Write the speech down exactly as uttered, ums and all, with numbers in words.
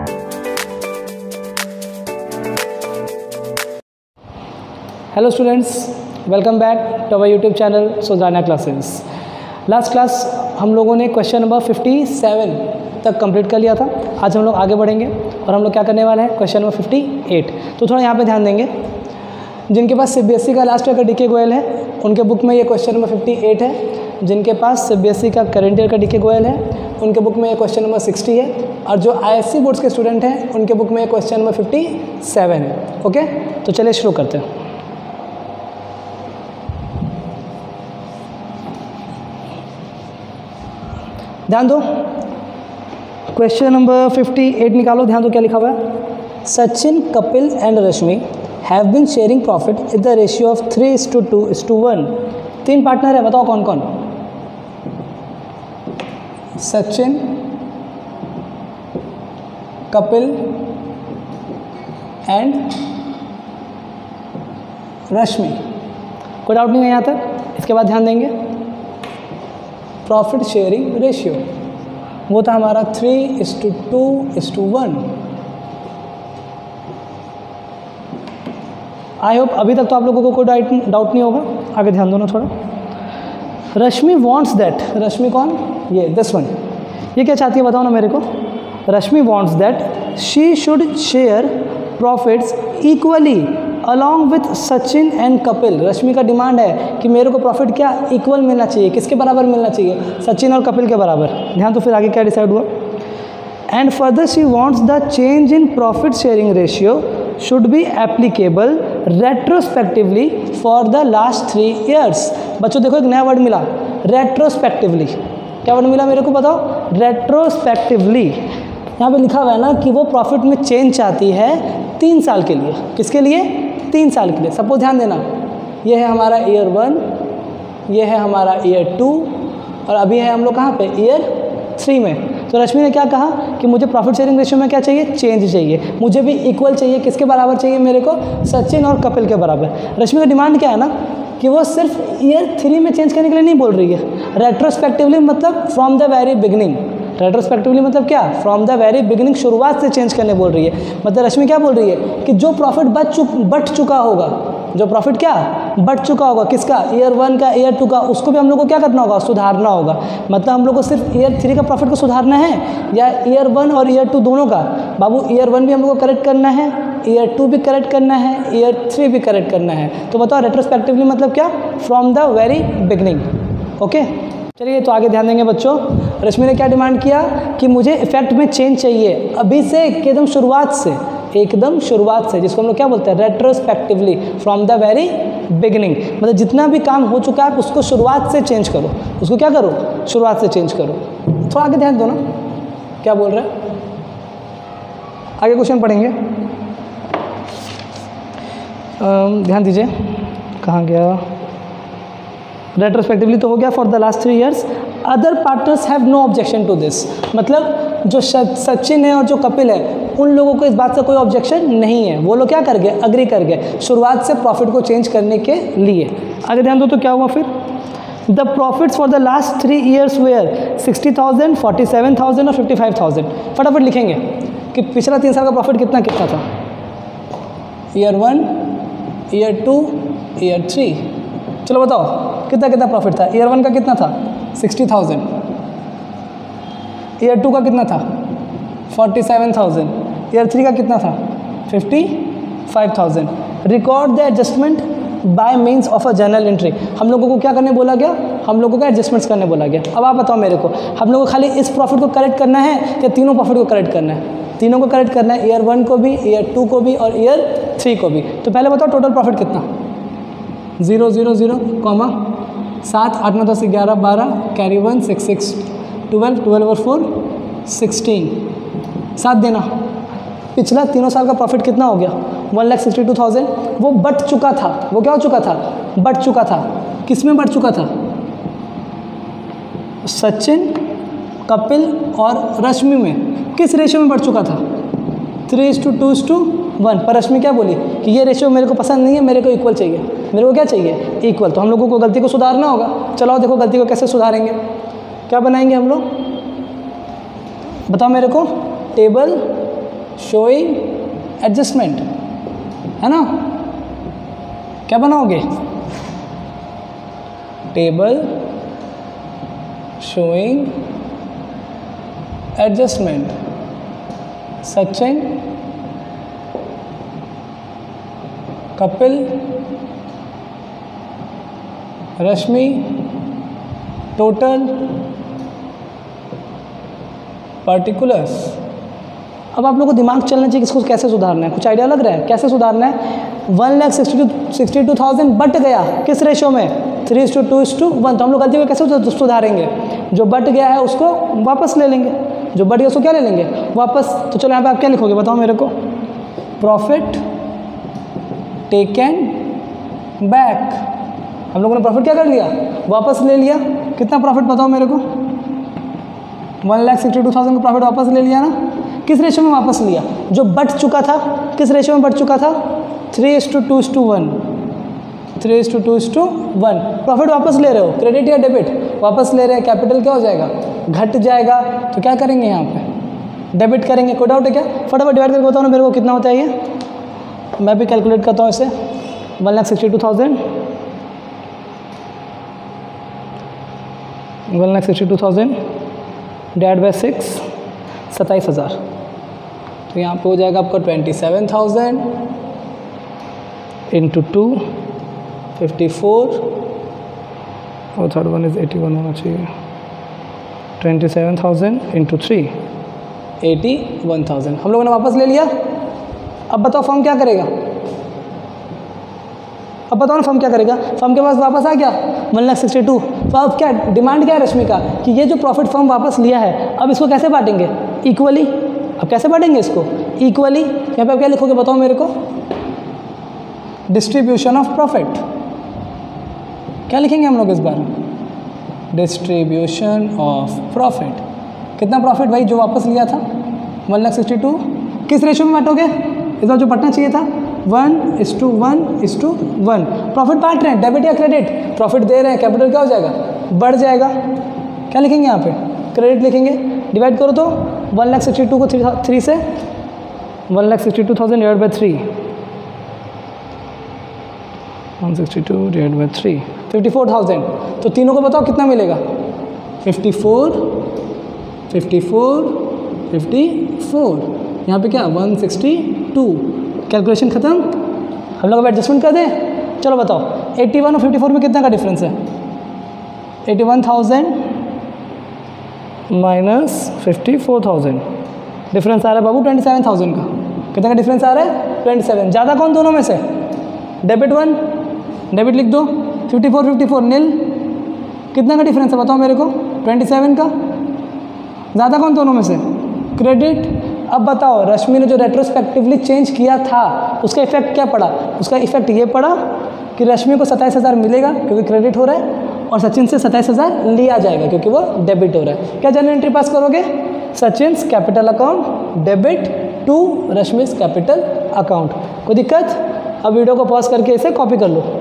Hello students, welcome back to our YouTube channel Sudharna classes. Last class हम लोगों ने question number सत्तावन तक कंप्लीट कर लिया था। आज हम लोग आगे बढ़ेंगे और हम लोग क्या करने वाले हैं, क्वेश्चन नंबर अट्ठावन। तो थोड़ा यहाँ पे ध्यान देंगे, जिनके पास सीबीएसई का लास्ट ईयर का डीके गोयल है उनके बुक में ये क्वेश्चन नंबर अट्ठावन है। जिनके पास सीबीएसई का करंट ईयर का डीके गोयल है उनके बुक में ये क्वेश्चन नंबर साठ है। और जो आईएससी बोर्ड्स के स्टूडेंट हैं उनके बुक में ये क्वेश्चन नंबर सत्तावन है। ओके, तो चलिए शुरू करते हैं। ध्यान दो, क्वेश्चन नंबर अट्ठावन निकालो। ध्यान दो क्या लिखा हुआ है। Sachin, Kapil and Rashmi have been sharing profit in the ratio of three is to two is to one. तीन पार्टनर है, बताओ कौन कौन। सचिन, कपिल एंड रश्मि। कोई डाउट नहीं है यहाँ तक। इसके बाद ध्यान देंगे, प्रॉफिट शेयरिंग रेशियो वो था हमारा three is to two is to one. I hope अभी तक तो आप लोगों को कोई डाउट नहीं होगा। आगे ध्यान दो ना थोड़ा। रश्मि वॉन्ट्स दैट, रश्मि कौन, ये दिस वन, ये क्या चाहती है बताओ ना मेरे को। Rashmi wants that she should share profits equally along with Sachin and Kapil. Rashmi का डिमांड है कि मेरे को प्रॉफिट क्या इक्वल मिलना चाहिए, किसके बराबर मिलना चाहिए, सचिन और कपिल के बराबर। ध्यान तो फिर आगे क्या डिसाइड हुआ। And further she wants the change in profit sharing ratio should be applicable retrospectively for the last three years. बच्चों देखो एक नया वर्ड मिला, रेट्रोस्पेक्टिवली। क्या वर्ड मिला मेरे को बताओ, रेट्रोस्पेक्टिवली। यहाँ पे लिखा हुआ है ना कि वो प्रॉफिट में चेंज चाहती है तीन साल के लिए। किसके लिए, तीन साल के लिए। सपोज ध्यान देना, ये है हमारा ईयर वन, ये है हमारा ईयर टू, और अभी है हम लोग कहाँ पे, ईयर थ्री में। तो रश्मि ने क्या कहा कि मुझे प्रॉफिट शेयरिंग रेशियो में क्या चाहिए, चेंज चाहिए, मुझे भी इक्वल चाहिए। किसके बराबर चाहिए मेरे को, सचिन और कपिल के बराबर। रश्मि का डिमांड क्या है ना कि वो सिर्फ ईयर थ्री में चेंज करने के लिए नहीं बोल रही है, रेट्रोस्पेक्टिवली मतलब from the very beginning. Retrospectively मतलब क्या, फ्रॉम द वेरी बिगिनिंग, शुरुआत से चेंज करने बोल रही है। मतलब रश्मि क्या बोल रही है कि जो प्रॉफिट बच चुक बट चुका होगा, जो प्रॉफिट क्या बट चुका होगा, किसका, ईयर वन का, ईयर टू का, उसको भी हम लोग को क्या करना होगा, सुधारना होगा। मतलब हम लोग को सिर्फ ईयर थ्री का प्रॉफिट को सुधारना है या ईयर वन और ईयर टू दोनों का। बाबू ईयर वन भी हम लोग को करेक्ट करना है, ईयर टू भी करेक्ट करना है, ईयर थ्री भी करेक्ट करना है। तो बताओ रेट्रोस्पेक्टिवली मतलब क्या, from the very beginning. Okay, चलिए तो आगे ध्यान देंगे बच्चों। रश्मि ने क्या डिमांड किया कि मुझे इफेक्ट में चेंज चाहिए अभी से, एकदम शुरुआत से, एकदम शुरुआत से, जिसको हम लोग क्या बोलते हैं, retrospectively, from the very beginning. मतलब जितना भी काम हो चुका है उसको शुरुआत से चेंज करो, उसको क्या करो, शुरुआत से चेंज करो। थोड़ा आगे ध्यान दो ना क्या बोल रहे हैं। आगे क्वेश्चन पढ़ेंगे, ध्यान दीजिए। कहाँ गया, रेट्रोस्पेक्टिवली तो हो गया, for the last three years other partners have no objection to this. मतलब जो सचिन है और जो कपिल है उन लोगों को इस बात से कोई ऑब्जेक्शन नहीं है। वो लोग क्या कर गए, अग्री कर गए शुरुआत से प्रॉफिट को चेंज करने के लिए। आगे ध्यान दो तो क्या हुआ फिर। The profits for the last three years were sixty thousand, forty seven thousand और फिफ्टी फाइव थाउजेंड। फटाफट लिखेंगे कि पिछला तीन साल का प्रॉफिट कितना कितना था, year one, year two, year three. चलो बताओ कितना कितना प्रॉफिट था। ईयर वन का कितना था, सिक्सटी थाउजेंड। ईयर टू का कितना था, forty seven thousand. Year three का कितना था, fifty five thousand. Record the adjustment by means of a journal entry. हम लोगों को क्या करने बोला गया, हम लोगों को एडजस्टमेंट्स करने बोला गया। अब आप बताओ मेरे को, हम लोगों को खाली इस प्रॉफिट को करेक्ट करना है या तीनों प्रॉफिट को करेक्ट करना है, तीनों को करेक्ट करना है, ईयर वन को भी, ईयर टू को भी और ईयर थ्री को भी। तो पहले बताओ टोटल प्रॉफिट कितना, जीरो जीरो जीरो कॉमा सात, आठ नौ दस ग्यारह बारह, carry one, six six twelve, twelve और फोर सिक्सटीन, सात देना। पिछला तीनों साल का प्रॉफिट कितना हो गया, one lakh sixty two thousand. वो बढ़ चुका था, वो क्या हो चुका था, बढ़ चुका था। किस में बढ़ चुका था, सचिन, कपिल और रश्मि में। किस रेशियो में बढ़ चुका था, three is to two is to one. पर रश्मि क्या बोली कि ये रेशियो मेरे को पसंद नहीं है, मेरे को इक्वल चाहिए, मेरे को क्या चाहिए, इक्वल। तो हम लोगों को गलती को सुधारना होगा। चलो देखो गलती को कैसे सुधारेंगे, क्या बनाएंगे हम लोग, बताओ मेरे को। टेबल शोइंग एडजस्टमेंट, है ना? क्या बनाओगे? Table showing adjustment. Sachin, Kapil, Rashmi, total, particulars. अब आप लोगों को दिमाग चलना चाहिए इसको कैसे सुधारना है। कुछ आइडिया लग रहा है कैसे सुधारना है? One lakh sixty two sixty two thousand बट गया किस रेशो में? Three is to two is to one. तो हम लोग गलती को कैसे सुधारेंगे? जो बट गया है उसको वापस ले लेंगे, जो बट गया उसको क्या ले लेंगे? वापस। तो चलो यहाँ पे आप क्या लिखोगे बताओ मेरे को? Profit taken back. हम लोगों ने प्रॉफिट क्या कर लिया? वापस ले लिया। कितना प्रॉफिट बताओ मेरे को? One lakh sixty two thousand का प्रॉफिट वापस ले लिया ना? किस रेशो में वापस लिया? जो बट चुका था किस रेशो में बट चुका था? Three is to two is to one. Three is to two is to one. Profit वापस ले रहे हो, क्रेडिट या डेबिट? वापस ले रहे हैं। कैपिटल क्या हो जाएगा? घट जाएगा। तो क्या करेंगे यहाँ पे? डेबिट करेंगे। कोई डाउट है क्या? फटाफट डिवाइड करके बताओ ना मेरे को कितना होता है ये। मैं भी कैलकुलेट करता हूँ इसे। One lakh sixty two thousand one lakh sixty two thousand divide by six, सत्ताईस हज़ार। तो यहाँ पे हो जाएगा आपका twenty seven thousand into two fifty four, और third one is eighty one होना चाहिए। Twenty seven thousand into three, eighty one thousand हम लोगों ने वापस ले लिया। अब बताओ फर्म क्या करेगा? अब बताओ ना फर्म क्या करेगा? फर्म के पास वापस आ गया वन लाख सिक्सटी टू। तो अब क्या डिमांड क्या है रश्मि का? कि ये जो प्रॉफिट फर्म वापस लिया है अब इसको कैसे बांटेंगे? इक्वली। अब कैसे बांटेंगे इसको? इक्वली। यहाँ पे आप क्या लिखोगे बताओ मेरे को? Distribution of profit. क्या लिखेंगे हम लोग इस बार? Distribution of profit. कितना प्रॉफिट भाई जो वापस लिया था? One lakh sixty two. किस रेशो में बांटोगे? इस बार जो बांटना चाहिए था one is to one is to one. Profit बांट रहे हैं, डेबिट या क्रेडिट? प्रॉफिट दे रहे हैं, कैपिटल क्या हो जाएगा? बढ़ जाएगा। क्या लिखेंगे यहाँ पे? क्रेडिट लिखेंगे। डिवाइड करो तो वन लाख सिक्सटी टू को थ्री थ्री से, one lakh sixty two thousand divide by three, one sixty two divide by three, fifty four thousand. तो तीनों को बताओ कितना मिलेगा? Fifty four, fifty four, fifty four. यहाँ पे क्या? One sixty to. कैलकुलेशन खत्म। हम लोग अब एडजस्टमेंट कर दें। चलो बताओ इक्यासी और चौवन में कितना का डिफरेंस है? इक्यासी thousand minus fifty four thousand. Difference आ रहा है बाबू ट्वेंटी सेवन थाउजेंड का। कितना का डिफरेंस आ रहा है? Twenty seven. ज़्यादा कौन दोनों में से? डेबिट वन, डेबिट लिख दो। Fifty four fifty four nil. कितना का डिफरेंस है बताओ मेरे को? ट्वेंटी सेवन का। ज़्यादा कौन दोनों में से? क्रेडिट। अब बताओ रश्मि ने जो रेट्रोस्पेक्टिवली चेंज किया था उसका इफेक्ट क्या पड़ा? उसका इफेक्ट ये पड़ा कि रश्मि को सत्ताईस हज़ार मिलेगा क्योंकि क्रेडिट हो रहा है, और सचिन से सत्ताईस हज़ार लिया जाएगा क्योंकि वो डेबिट हो रहा है। क्या जर्नल एंट्री पास करोगे? Sachin's capital account debit to Rashmi's capital account. कोई दिक्कत? अब वीडियो को पॉज करके इसे कॉपी कर लो।